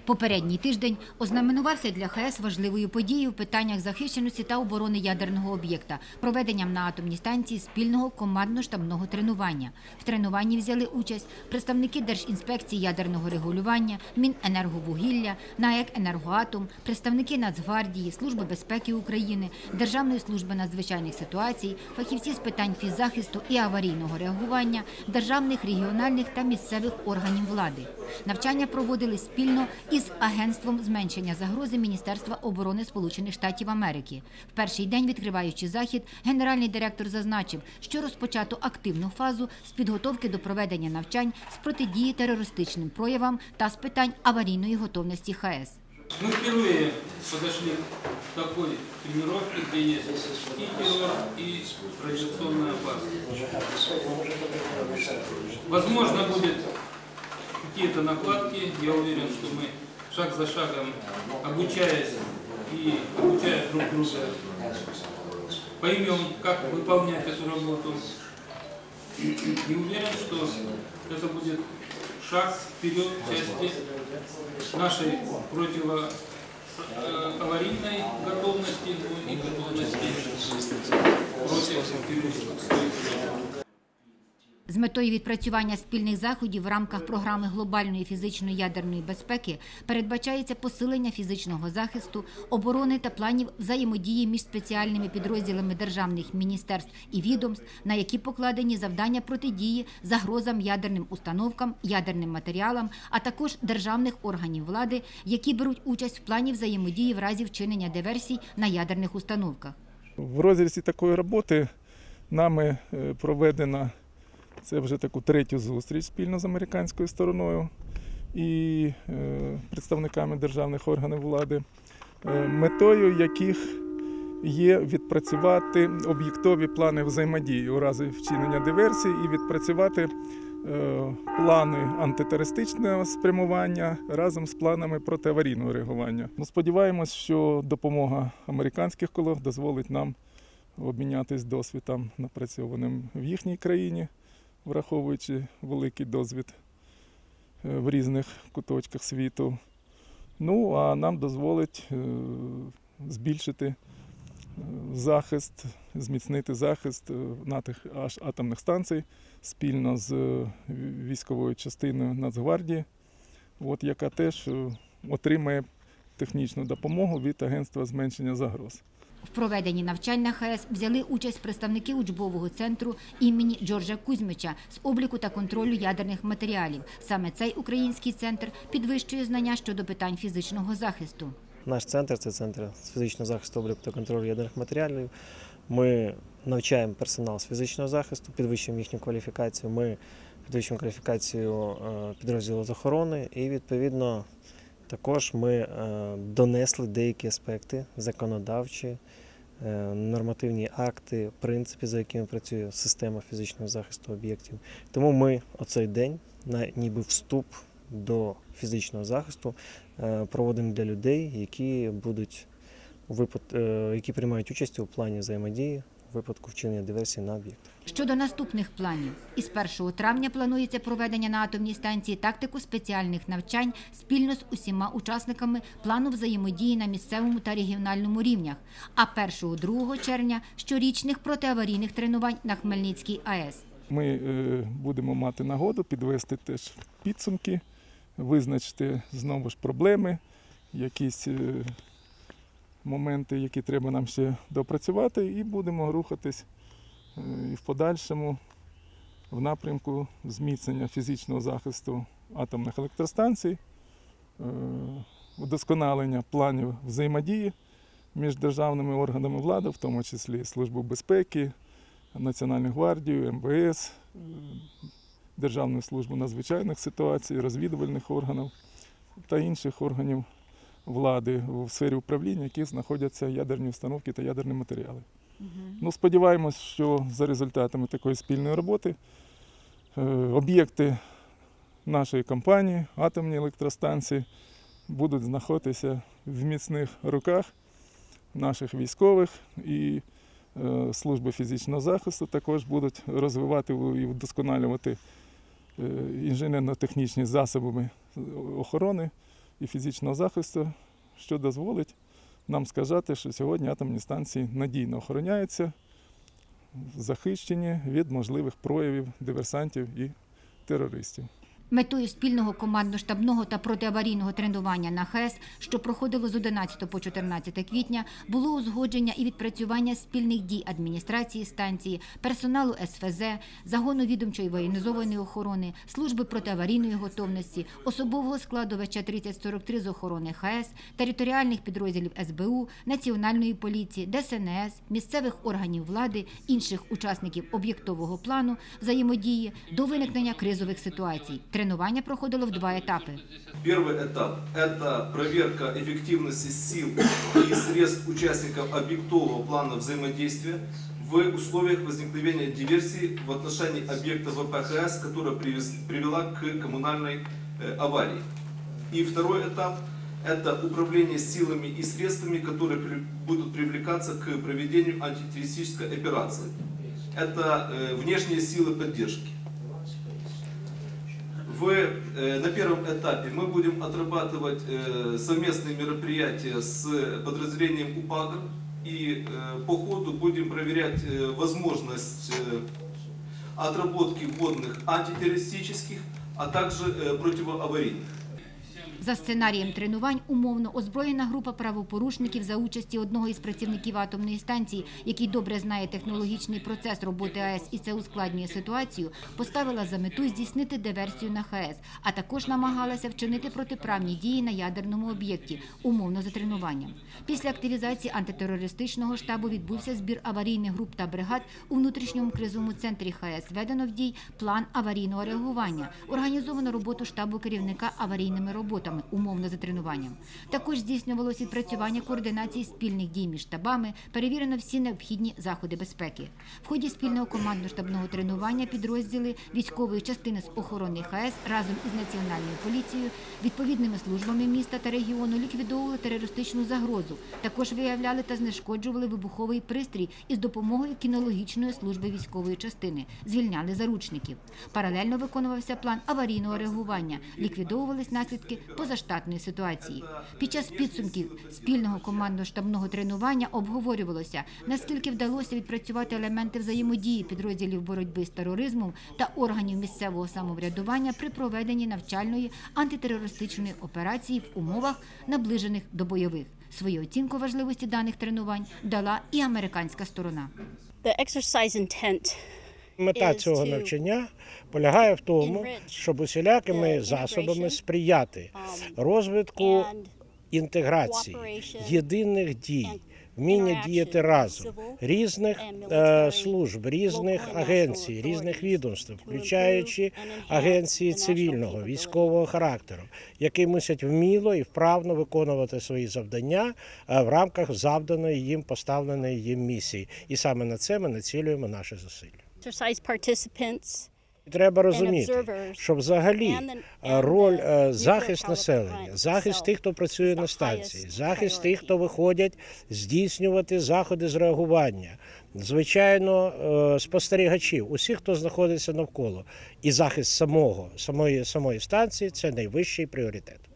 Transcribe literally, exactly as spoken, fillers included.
Попередній тиждень ознаменувався для ХАЕС важливою подією в питаннях захищеності та оборони ядерного об'єкта – проведенням на атомній станції спільного командно-штабного тренування. В тренуванні взяли участь представники Держінспекції ядерного регулювання, Міненерговугілля, НАЕК «Енергоатом», представники Нацгвардії, Служби безпеки України, Державної служби надзвичайних ситуацій, фахівці з питань фіззахисту і аварійного реагування, державних, регіональних та місцевих органів влади. Навчання проводили спільно із Агентством зменшення загрози Міністерства оборони Сполучених Штатів Америки. В перший день, відкриваючи захід, генеральний директор зазначив, що розпочато активну фазу з підготовки до проведення навчань з протидії терористичним проявам та з питань аварійної готовності ХАЕС. Мы впервые подошли к такой тренировке, где есть и террор, и радиационная опасность. Возможно, будут какие-то накладки. Я уверен, что мы шаг за шагом, обучаясь и обучая друг друга, поймем, как выполнять эту работу. И уверен, что это будет шаг вперед в части нашей противоаварийной готовности и готовности против террористов. З метою відпрацювання спільних заходів в рамках програми глобальної фізичної ядерної безпеки передбачається посилення фізичного захисту, оборони та планів взаємодії між спеціальними підрозділами державних міністерств і відомств, на які покладені завдання протидії загрозам ядерним установкам, ядерним матеріалам, а також державних органів влади, які беруть участь в плані взаємодії в разі вчинення диверсій на ядерних установках. В розрізі такої роботи нами проведено це вже таку третю зустріч спільно з американською стороною і представниками державних органів влади, метою яких є відпрацювати об'єктові плани взаємодії у разі вчинення диверсій і відпрацювати плани антитерористичного спрямування разом з планами протиаварійного реагування. Ми сподіваємось, що допомога американських колег дозволить нам обмінятися досвідом, напрацьованим в їхній країні, враховуючи великий досвід в різних куточках світу. Ну, а нам дозволить збільшити захист, зміцнити захист наших атомних станцій спільно з військовою частиною Нацгвардії, от, яка теж отримає технічну допомогу від Агентства зменшення загроз. В проведенні навчань на ХАЕС взяли участь представники учбового центру імені Джорджа Кузьмича з обліку та контролю ядерних матеріалів. Саме цей український центр підвищує знання щодо питань фізичного захисту. Наш центр – це центр з фізичного захисту, обліку та контролю ядерних матеріалів. Ми навчаємо персонал з фізичного захисту, підвищуємо їхню кваліфікацію, ми підвищуємо кваліфікацію підрозділу з охорони і, відповідно, також ми донесли деякі аспекти законодавчі, нормативні акти, принципи, за якими працює система фізичного захисту об'єктів. Тому ми оцей день, ніби вступ до фізичного захисту, проводимо для людей, які будуть які приймають участь у плані взаємодії у випадку вчинення диверсії на об'єктах. Щодо наступних планів. Із першого травня планується проведення на атомній станції тактику спеціальних навчань спільно з усіма учасниками плану взаємодії на місцевому та регіональному рівнях, а першого-другого червня – щорічних протиаварійних тренувань на Хмельницькій АЕС. Ми будемо мати нагоду підвести теж підсумки, визначити знову ж проблеми, якісь моменти, які треба нам ще допрацювати, і будемо рухатись і в подальшому в напрямку зміцнення фізичного захисту атомних електростанцій, удосконалення планів взаємодії між державними органами влади, в тому числі Службою безпеки, Національною гвардією, ем ве ес, Державною службою надзвичайних ситуацій, розвідувальних органів та інших органів влади в сфері управління, які знаходяться ядерні установки та ядерні матеріали. Угу. Ну, сподіваємось, що за результатами такої спільної роботи об'єкти нашої компанії, атомні електростанції, будуть знаходитися в міцних руках наших військових, і служби фізичного захисту також будуть розвивати і вдосконалювати інженерно-технічні засоби охорони і фізичного захисту, що дозволить нам сказати, що сьогодні атомні станції надійно охороняються, захищені від можливих проявів диверсантів і терористів. Метою спільного командно-штабного та протиаварійного тренування на ХАЕС, що проходило з одинадцятого по чотирнадцяте квітня, було узгодження і відпрацювання спільних дій адміністрації станції, персоналу ес еф зет, загону відомчої воєнізованої охорони, служби протиаварійної готовності, особового складу ВЧ тридцять сорок три з охорони ХАЕС, територіальних підрозділів ес бе у, Національної поліції, де ес ен ес, місцевих органів влади, інших учасників об'єктового плану взаємодії до виникнення кризових ситуацій. Тренування проходило в два етапи. Первый этап – это проверка эффективности сил и средств участников объектового плана взаимодействия в условиях возникновения диверсии в отношении объекта вэ пэ ха эс, которая привела к коммунальной аварии. И второй этап – это управление силами и средствами, которые будут привлекаться к проведению антитеррористической операции. Это внешние силы поддержки. В, э, на первом этапе мы будем отрабатывать э, совместные мероприятия с подразделением УПАГа и э, по ходу будем проверять э, возможность э, отработки вводных антитеррористических, а также э, противоаварийных. За сценарієм тренувань умовно озброєна група правопорушників за участі одного із працівників атомної станції, який добре знає технологічний процес роботи АЕС і це ускладнює ситуацію, поставила за мету здійснити диверсію на ХАЕС, а також намагалася вчинити протиправні дії на ядерному об'єкті, умовно за тренуванням. Після активізації антитерористичного штабу відбувся збір аварійних груп та бригад у внутрішньому кризовому центрі ХАЕС. Введено в дій план аварійного реагування, організовано роботу штабу керівника аварійними роботами, умовно за тренуванням. Також здійснювалося відпрацювання координації спільних дій між штабами, перевірено всі необхідні заходи безпеки. В ході спільного командно-штабного тренування підрозділи військової частини з охорони ХАЕС разом із Національною поліцією, відповідними службами міста та регіону ліквідовували терористичну загрозу. Також виявляли та знешкоджували вибуховий пристрій із допомогою кінологічної служби військової частини, звільняли заручників. Паралельно виконувався план аварійного реагування, ліквідовувались наслідки позаштатної ситуації. Під час підсумків спільного командно-штабного тренування обговорювалося, наскільки вдалося відпрацювати елементи взаємодії підрозділів боротьби з тероризмом та органів місцевого самоврядування при проведенні навчальної антитерористичної операції в умовах, наближених до бойових. Свою оцінку важливості даних тренувань дала і американська сторона. The exercise intent Мета цього навчання полягає в тому, щоб усілякими засобами сприяти розвитку інтеграції, єдиних дій, вміння діяти разом різних е, служб, різних агенцій, різних відомств, включаючи агенції цивільного, військового характеру, які мусять вміло і вправно виконувати свої завдання е, в рамках завданої їм поставленої їм місії. І саме на це ми націлюємо наші зусилля. Треба розуміти, що взагалі роль захист населення, захист тих, хто працює на станції, захист тих, хто виходять здійснювати заходи з реагування, звичайно, спостерігачів, усіх, хто знаходиться навколо, і захист самого, самої, самої станції – це найвищий пріоритет.